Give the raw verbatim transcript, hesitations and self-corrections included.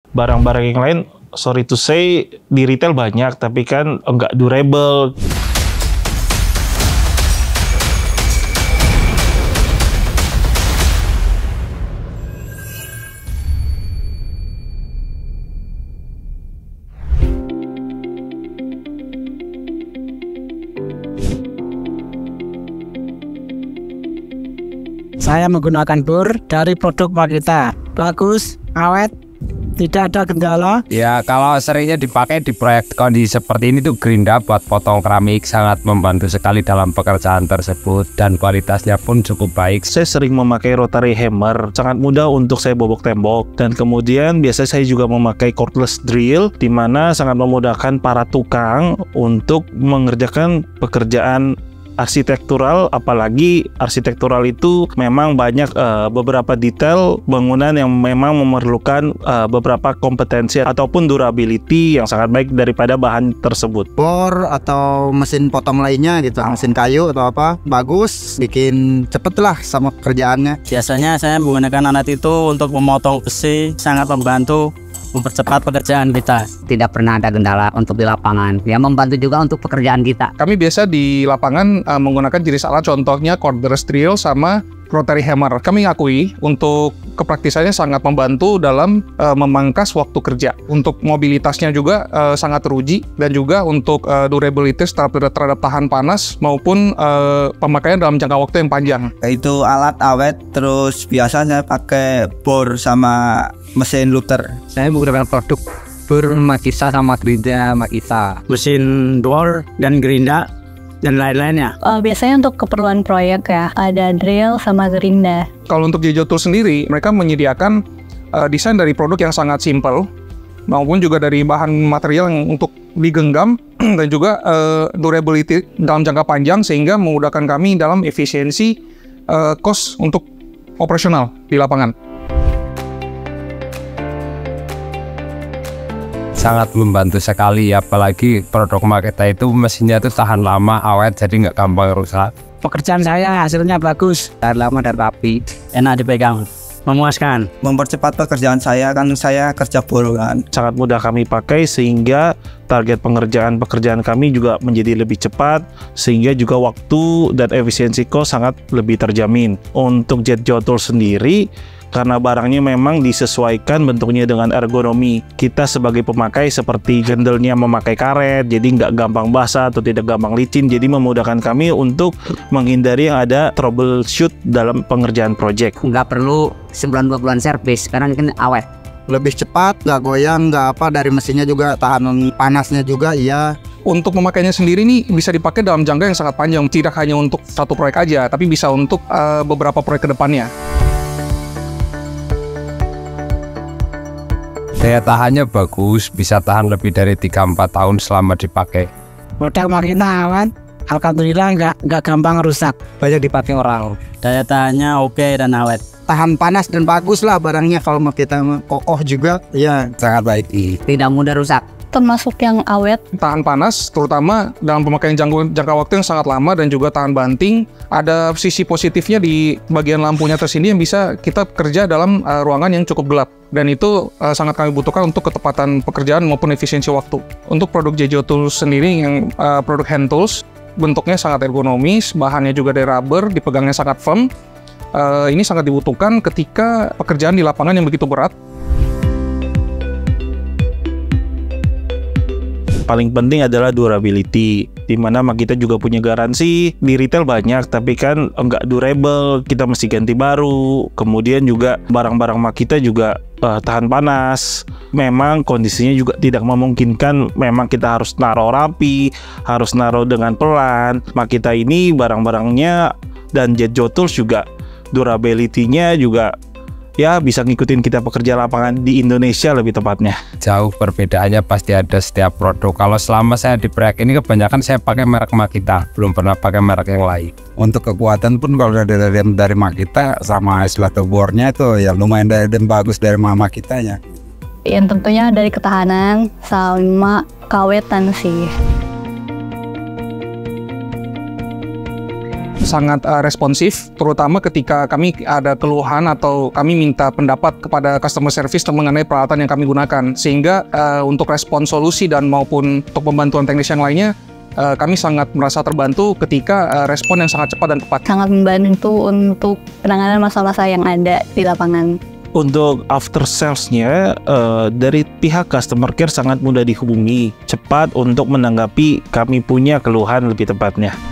Barang-barang yang lain, sorry to say, di retail banyak, tapi kan enggak durable. Saya menggunakan bor dari produk Makita. Bagus, awet, tidak ada kendala. Ya, kalau seringnya dipakai di proyek kondisi seperti ini tuh Gerinda buat potong keramik sangat membantu sekali dalam pekerjaan tersebut dan kualitasnya pun cukup baik. Saya sering memakai rotary hammer, sangat mudah untuk saya bobok tembok. Dan kemudian biasanya saya juga memakai cordless drill, di mana sangat memudahkan para tukang untuk mengerjakan pekerjaan arsitektural, apalagi arsitektural itu memang banyak uh, beberapa detail bangunan yang memang memerlukan uh, beberapa kompetensi ataupun durability yang sangat baik daripada bahan tersebut. Bor atau mesin potong lainnya gitu, mesin kayu atau apa, bagus, bikin cepet lah sama kerjaannya. Biasanya saya menggunakan alat itu untuk memotong besi, sangat membantu mempercepat pekerjaan kita. Tidak pernah ada kendala untuk di lapangan. Ya, membantu juga untuk pekerjaan kita. Kami biasa di lapangan uh, menggunakan jenis alat, contohnya cordless drill sama rotary hammer. Kami akui untuk kepraktisannya sangat membantu dalam uh, memangkas waktu kerja. Untuk mobilitasnya juga uh, sangat teruji, dan juga untuk uh, durability terhadap, terhadap tahan panas maupun uh, pemakaian dalam jangka waktu yang panjang. Itu alat awet, terus biasanya pakai bor sama mesin looter. Saya menggunakan produk bor Makita sama Gerinda Makita. Mesin bor dan Gerinda dan lain-lainnya. Uh, biasanya untuk keperluan proyek ya, ada drill sama Gerinda. Kalau untuk Jejo Tools sendiri, mereka menyediakan uh, desain dari produk yang sangat simple, maupun juga dari bahan material yang untuk digenggam, dan juga uh, durability dalam jangka panjang, sehingga memudahkan kami dalam efisiensi uh, cost untuk operasional di lapangan. Sangat membantu sekali, apalagi produk Makita itu mesinnya itu tahan lama, awet, jadi nggak gampang rusak. Pekerjaan saya hasilnya bagus, tahan lama dan rapi, enak dipegang, memuaskan. Mempercepat pekerjaan saya, kan saya kerja bor kan. Sangat mudah kami pakai sehingga target pengerjaan-pekerjaan kami juga menjadi lebih cepat, sehingga juga waktu dan efisiensi cost sangat lebih terjamin. Untuk Jejo Tools sendiri, karena barangnya memang disesuaikan bentuknya dengan ergonomi kita sebagai pemakai, seperti gendelnya memakai karet, jadi nggak gampang basah atau tidak gampang licin, jadi memudahkan kami untuk menghindari yang ada troubleshoot dalam pengerjaan project. Nggak perlu sebulan dua bulan servis, karena ini awet. Lebih cepat, nggak goyang, nggak apa, dari mesinnya juga tahan panasnya juga, iya. Untuk memakainya sendiri nih bisa dipakai dalam jangka yang sangat panjang, tidak hanya untuk satu proyek aja, tapi bisa untuk uh, beberapa proyek ke depannya. Daya tahannya bagus, bisa tahan lebih dari tiga sampai empat tahun selama dipakai. Produk Makita awet, alhamdulillah nggak nggak gampang rusak. Banyak dipakai orang. Daya tahannya oke dan awet. Tahan panas dan bagus lah barangnya, kalau kita kokoh juga, ya sangat baik. Tidak mudah rusak. Termasuk yang awet. Tahan panas, terutama dalam pemakaian jangka, jangka waktu yang sangat lama, dan juga tahan banting. Ada sisi positifnya di bagian lampunya tersini yang bisa kita kerja dalam uh, ruangan yang cukup gelap. Dan itu uh, sangat kami butuhkan untuk ketepatan pekerjaan maupun efisiensi waktu. Untuk produk Jejo Tools sendiri yang uh, produk hand tools, bentuknya sangat ergonomis, bahannya juga dari rubber, dipegangnya sangat firm. Uh, ini sangat dibutuhkan ketika pekerjaan di lapangan yang begitu berat. Paling penting adalah durability, di mana Makita juga punya garansi. Di retail banyak, tapi kan enggak durable, kita mesti ganti baru. Kemudian juga barang-barang Makita juga uh, tahan panas. Memang kondisinya juga tidak memungkinkan, memang kita harus naruh rapi, harus naruh dengan pelan. Makita ini barang-barangnya dan Jejo Tools juga durability-nya juga ya bisa ngikutin kita pekerja lapangan di Indonesia lebih tepatnya. Jauh perbedaannya pasti ada setiap produk. Kalau selama saya di proyek ini kebanyakan saya pakai merek Makita, belum pernah pakai merek yang lain. Untuk kekuatan pun kalau dari dari, dari Makita sama istilah bornya itu ya lumayan dari dan bagus dari Makitanya. Yang tentunya dari ketahanan sama kawetan sih. sangat uh, responsif, terutama ketika kami ada keluhan atau kami minta pendapat kepada customer service mengenai peralatan yang kami gunakan, sehingga uh, untuk respon solusi dan maupun untuk pembantuan teknis yang lainnya, uh, kami sangat merasa terbantu ketika uh, respon yang sangat cepat dan tepat. Sangat membantu untuk penanganan masalah-masalah yang ada di lapangan. Untuk after sales-nya uh, dari pihak customer care sangat mudah dihubungi, cepat untuk menanggapi kami punya keluhan lebih tepatnya.